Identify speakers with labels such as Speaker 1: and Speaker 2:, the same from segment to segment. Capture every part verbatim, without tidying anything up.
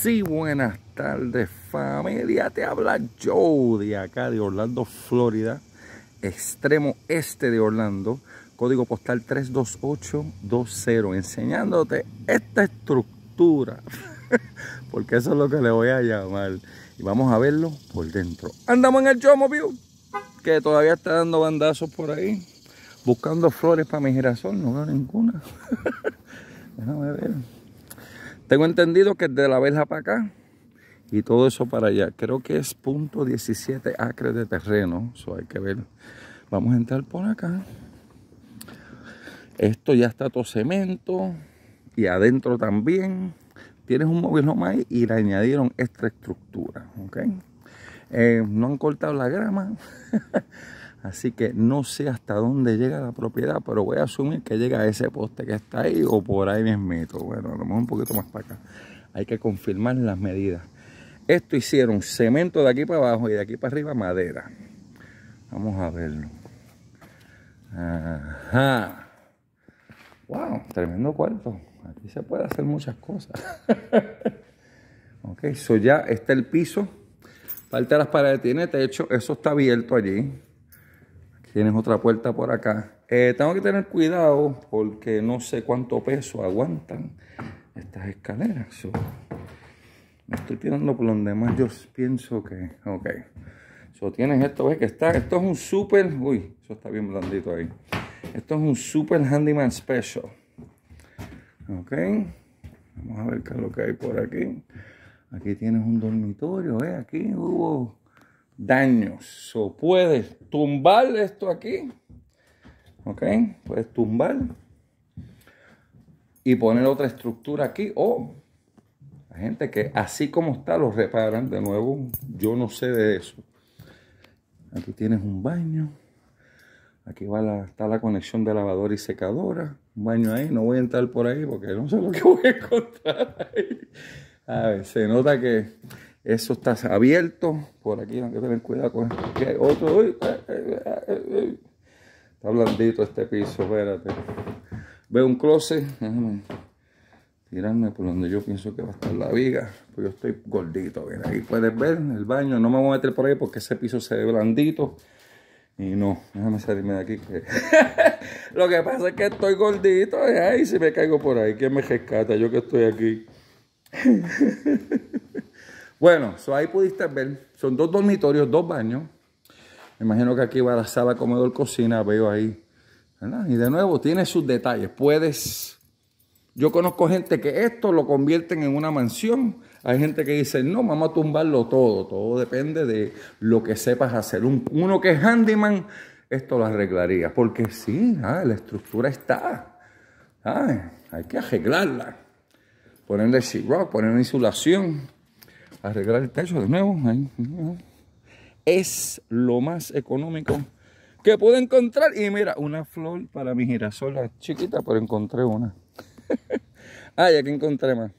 Speaker 1: Sí, buenas tardes, familia. Te habla Joe de acá de Orlando, Florida, extremo este de Orlando, código postal tres dos ocho dos cero, enseñándote esta estructura, porque eso es lo que le voy a llamar. Y vamos a verlo por dentro. Andamos en el Showmobile, que todavía está dando bandazos por ahí, buscando flores para mi girasol. No veo ninguna. Déjame ver. Tengo entendido que es de la verja para acá y todo eso para allá. Creo que es punto diecisiete acres de terreno. Eso hay que ver. Vamos a entrar por acá. Esto ya está todo cemento. Y adentro también. Tienes un móvil home ahí y le añadieron esta estructura. ¿Okay? Eh, no han cortado la grama. Así que no sé hasta dónde llega la propiedad, pero voy a asumir que llega a ese poste que está ahí o por ahí mismito. Bueno, a lo mejor un poquito más para acá. Hay que confirmar las medidas. Esto hicieron cemento de aquí para abajo y de aquí para arriba madera. Vamos a verlo. Ajá. Wow, tremendo cuarto. Aquí se puede hacer muchas cosas. Ok, so ya está el piso. Parte de las paredes tiene techo. Eso está abierto allí. Tienes otra puerta por acá. Eh, tengo que tener cuidado porque no sé cuánto peso aguantan estas escaleras. So, me estoy tirando por donde más yo pienso que... Ok. So, tienes esto, ves que está... Esto es un super... Uy, eso está bien blandito ahí. Esto es un super handyman special. Ok. Vamos a ver qué es lo que hay por aquí. Aquí tienes un dormitorio, ¿eh? Aquí hubo... daños. So, puedes tumbar esto aquí, ok, puedes tumbar y poner otra estructura aquí, o la gente que así como está lo reparan de nuevo. Yo no sé de eso. Aquí tienes un baño, aquí va la, está la conexión de lavadora y secadora, un baño ahí. No voy a entrar por ahí porque no sé lo que voy a encontrar ahí. A ver, se nota que eso está abierto. Por aquí hay que tener cuidado con esto. Aquí hay otro. Uy, eh, eh, eh, eh. Está blandito este piso, espérate. Veo un closet. Déjame tirarme por donde yo pienso que va a estar la viga. Pues yo estoy gordito. Mira, aquí puedes ver el baño. No me voy a meter por ahí porque ese piso se ve blandito. Y no, déjame salirme de aquí. Que... Lo que pasa es que estoy gordito. Y ay, si me caigo por ahí, ¿quién me rescata? Yo que estoy aquí. Bueno, so ahí pudiste ver, son dos dormitorios, dos baños. Me imagino que aquí va la sala, comedor, cocina, veo ahí, ¿verdad? Y de nuevo, tiene sus detalles. Puedes, yo conozco gente que esto lo convierten en una mansión. Hay gente que dice, no, vamos a tumbarlo todo. Todo depende de lo que sepas hacer. Un, uno que es handyman, esto lo arreglaría. Porque sí, ah, la estructura está. Ah, hay que arreglarla. Ponerle sheetrock, ponerle insulación. Arreglar el techo de nuevo. Ahí. Es lo más económico que pude encontrar. Y mira, una flor para mi girasol chiquita, pero encontré una. Ah, y aquí encontré más.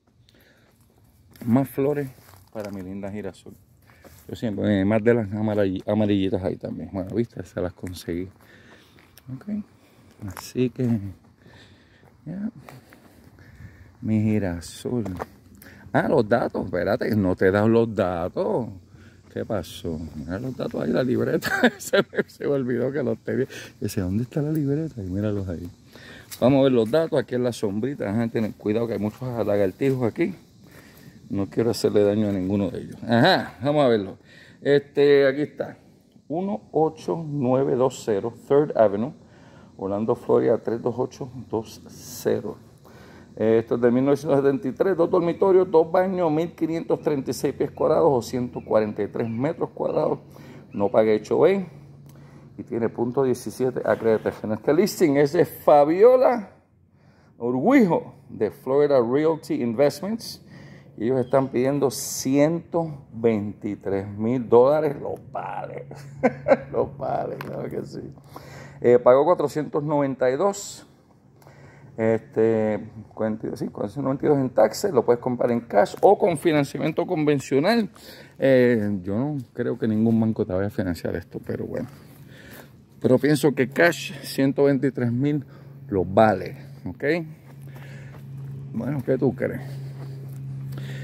Speaker 1: Más flores para mi linda girasol. Yo siempre, eh, más de las amarillitas ahí también. Bueno, viste, se las conseguí. Ok. Así que, ya. Mi girasol. Ah, los datos, espérate, no te das los datos. ¿Qué pasó? Mira los datos ahí, la libreta. se, me, se me olvidó que los tenía. Dice, ¿dónde está la libreta? Y míralos ahí. Vamos a ver los datos. Aquí en la sombrita. Ajá, tener cuidado que hay muchos lagartijos aquí. No quiero hacerle daño a ninguno de ellos. Ajá, vamos a verlo. Este, aquí está. uno ocho nueve dos cero Third Avenue, Orlando, Florida, tres dos ocho dos cero. Esto es de mil novecientos setenta y tres, dos dormitorios, dos baños, mil quinientos treinta y seis pies cuadrados o ciento cuarenta y tres metros cuadrados. No pagué H O A y tiene punto diecisiete acres de terreno. Este listing es de Fabiola Urguijo de Florida Realty Investments. Y ellos están pidiendo ciento veintitrés mil dólares. Los vale. Los vale, claro que sí. Eh, pagó cuatrocientos noventa y dos. Este, sí, cuatrocientos noventa y dos en taxes, lo puedes comprar en cash o con financiamiento convencional. Eh, yo no creo que ningún banco te vaya a financiar esto, pero bueno. Pero pienso que cash, ciento veintitrés mil, lo vale, ¿ok? Bueno, ¿qué tú crees?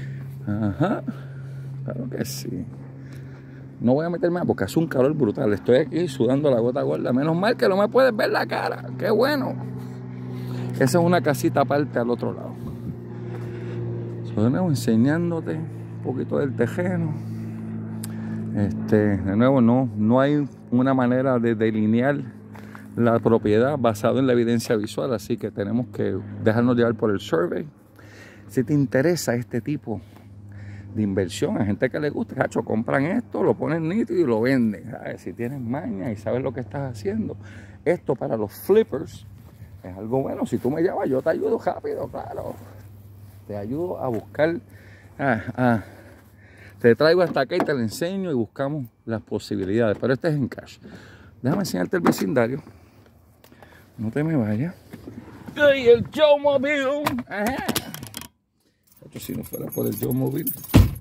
Speaker 1: Ajá, claro que sí. No voy a meterme porque hace un calor brutal. Estoy aquí sudando la gota gorda. Menos mal que no me puedes ver la cara. ¡Qué bueno! Esa es una casita aparte al otro lado. So, de nuevo, enseñándote un poquito del terreno. Este, de nuevo, no, no hay una manera de delinear la propiedad basada en la evidencia visual. Así que tenemos que dejarnos llevar por el survey. Si te interesa este tipo de inversión, a gente que le gusta, cacho, compran esto, lo ponen nítido y lo venden. ¿Sabes? Si tienes maña y sabes lo que estás haciendo, esto para los flippers es algo bueno. Si tú me llamas, yo te ayudo rápido, claro. Te ayudo a buscar, ah, ah, te traigo hasta acá y te lo enseño y buscamos las posibilidades. Pero este es en cash. Déjame enseñarte el vecindario. No te me vayas. ¡Ay, el Joe Mobile! Ajá. Si no fuera por el Joe Mobile.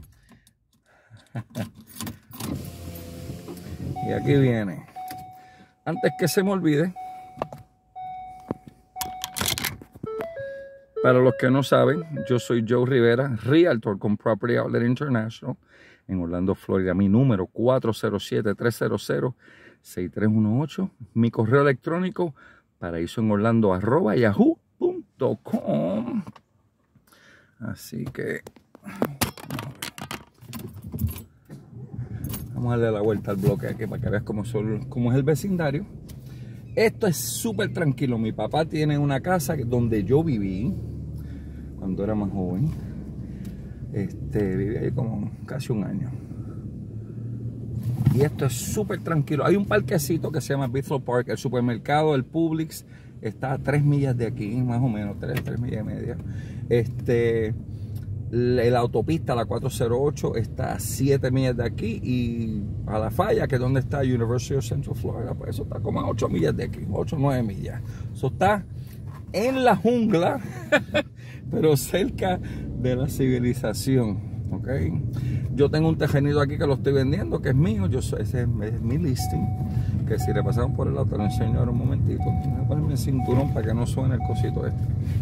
Speaker 1: Y aquí viene. Antes que se me olvide, para los que no saben, yo soy Joe Rivera, Realtor con Property Outlet International en Orlando, Florida. Mi número cuatro cero siete, tres cero cero, seis tres uno ocho. Mi correo electrónico paraíso en Orlando arroba yahoo punto com. Así que vamos a darle la vuelta al bloque aquí para que veas cómo, son, cómo es el vecindario. Esto es súper tranquilo. Mi papá tiene una casa donde yo viví cuando era más joven. Este, viví ahí como casi un año. Y esto es súper tranquilo. Hay un parquecito que se llama Bithlow Park. El supermercado, el Publix, está a tres millas de aquí, más o menos, tres, tres millas y media. Este, la autopista, la cuatrocientos ocho, está a siete millas de aquí. Y a La Falla, que es donde está University of Central Florida, pues eso está como a ocho millas de aquí, ocho o nueve millas. Eso está en la jungla, pero cerca de la civilización. Okay. Yo tengo un tejenito aquí que lo estoy vendiendo, que es mío. Yo soy, ese es, es mi listing. Que si le pasamos por el lado, te lo enseño ahora un momentito. Voy a ponerme el cinturón para que no suene el cosito este.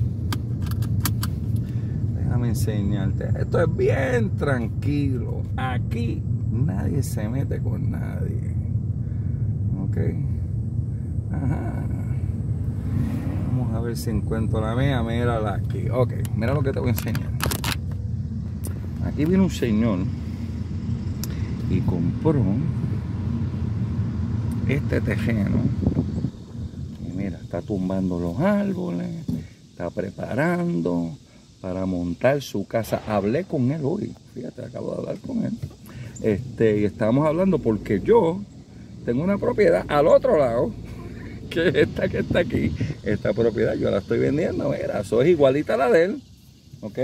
Speaker 1: Déjame enseñarte. Esto es bien tranquilo. Aquí nadie se mete con nadie. Ok. Ajá. Vamos a ver si encuentro la mía. Mírala aquí. Ok. Mira lo que te voy a enseñar. Aquí viene un señor y compró este terreno. Y mira, está tumbando los árboles, está preparando para montar su casa. Hablé con él hoy, fíjate, acabo de hablar con él. Este, y estábamos hablando porque yo tengo una propiedad al otro lado, que es esta que está aquí. Esta propiedad yo la estoy vendiendo, mira, eso es igualita a la de él, ¿ok?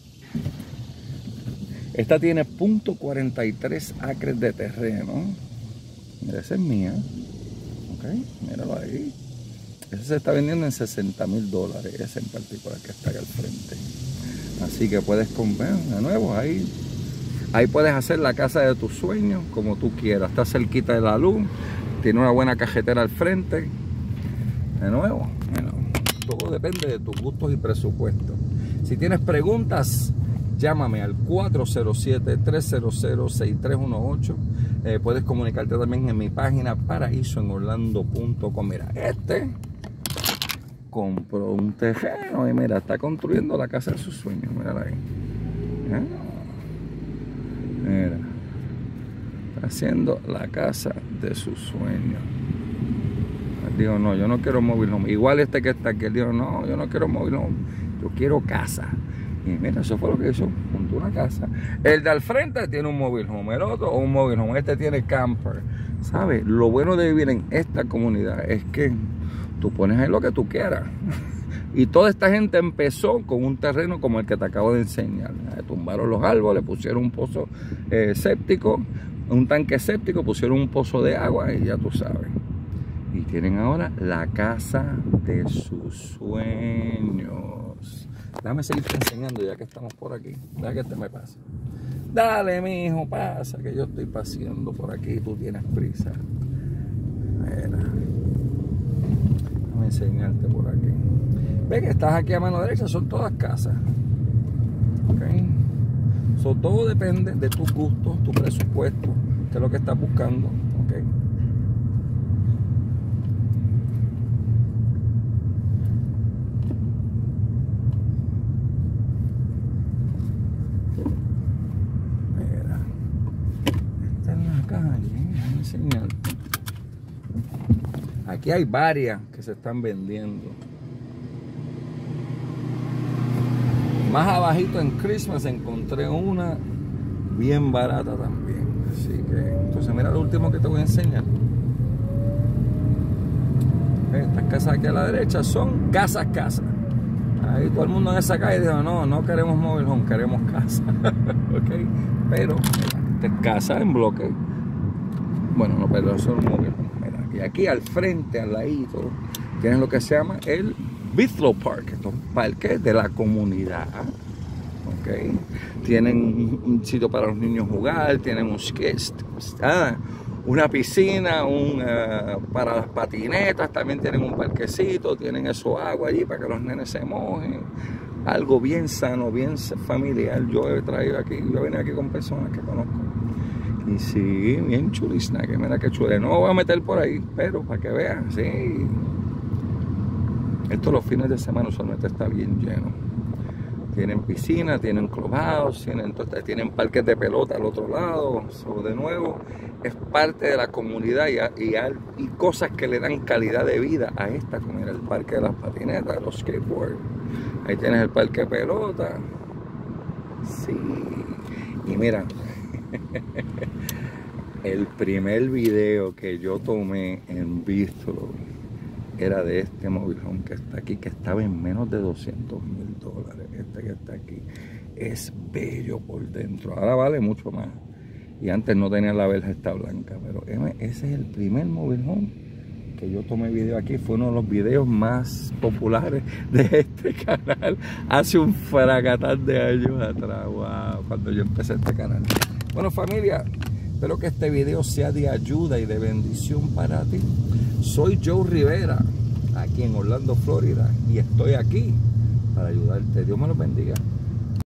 Speaker 1: Esta tiene punto cuarenta y tres acres de terreno. Mira, esa es mía. Ok, míralo ahí. Esa se está vendiendo en sesenta mil dólares. Esa en particular que está ahí al frente. Así que puedes comprar de nuevo ahí. Ahí puedes hacer la casa de tus sueños como tú quieras. Está cerquita de la luz. Tiene una buena cajetera al frente. De nuevo, bueno, todo depende de tus gustos y presupuestos. Si tienes preguntas, llámame al cuatro cero siete, tres cero cero, seis tres uno ocho. Eh, puedes comunicarte también en mi página paraíso en orlando punto com. Mira, este compró un terreno y mira, está construyendo la casa de sus sueños. Mira ahí. ¿Eh? Mira. Está haciendo la casa de sus sueños. Él dijo, no, yo no quiero mobile home. Igual este que está aquí, él dijo, no, yo no quiero mobile home. Yo quiero casa. Y mira, eso fue lo que hizo, montó una casa. El de al frente tiene un mobile home, el otro un mobile home, este tiene camper. ¿Sabes? Lo bueno de vivir en esta comunidad es que tú pones ahí lo que tú quieras. Y toda esta gente empezó con un terreno como el que te acabo de enseñar. Tumbaron los árboles, pusieron un pozo eh, séptico, un tanque séptico, pusieron un pozo de agua y ya tú sabes. Y tienen ahora la casa de sus sueños. Déjame seguirte enseñando ya que estamos por aquí. Deja que este me pase. Dale, mijo, pasa, que yo estoy paseando por aquí y tú tienes prisa. Mira. Déjame enseñarte por aquí. Ve que estás aquí a mano derecha, son todas casas. Ok. So, todo depende de tus gustos, tu presupuesto, qué es lo que estás buscando, ¿ok? Mira, esta es la calle, déjame enseñarte. Aquí hay varias que se están vendiendo. Más abajito en Christmas encontré una bien barata también. Así que, entonces mira lo último que te voy a enseñar. Estas casas aquí a la derecha son casas, casas. Ahí todo el mundo en esa calle dijo, no, no queremos mobile home, queremos casa. ¿Okay? Pero, esta es casa en bloque. Bueno, no, pero son mobile home. Mira, y aquí al frente, al ladito, tienen lo que se llama el Bithlow Park, estos parques de la comunidad. Okay. Tienen un sitio para los niños jugar, tienen un skate, ah, una piscina, un, uh, para las patinetas, también tienen un parquecito, tienen eso agua allí para que los nenes se mojen. Algo bien sano, bien familiar. Yo he traído aquí, yo vine aquí con personas que conozco. Y sí, bien chulisna, que mira que chule. No me voy a meter por ahí, pero para que vean, sí. Esto los fines de semana usualmente está bien lleno. Tienen piscina, tienen clubhouse, tienen, entonces, tienen parques de pelota al otro lado. So, de nuevo, es parte de la comunidad y, y, y cosas que le dan calidad de vida a esta, como era el parque de las patinetas, los skateboards. Ahí tienes el parque de pelota. Sí. Y mira, el primer video que yo tomé en Bithlow era de este mobile home que está aquí, que estaba en menos de doscientos mil dólares. Este que está aquí es bello por dentro. Ahora vale mucho más. Y antes no tenía la verja esta blanca. Pero ese es el primer mobile home que yo tomé video aquí. Fue uno de los videos más populares de este canal hace un fracatán de años atrás. Wow, cuando yo empecé este canal. Bueno, familia, espero que este video sea de ayuda y de bendición para ti. Soy Joe Rivera, aquí en Orlando, Florida, y estoy aquí para ayudarte. Dios me los bendiga.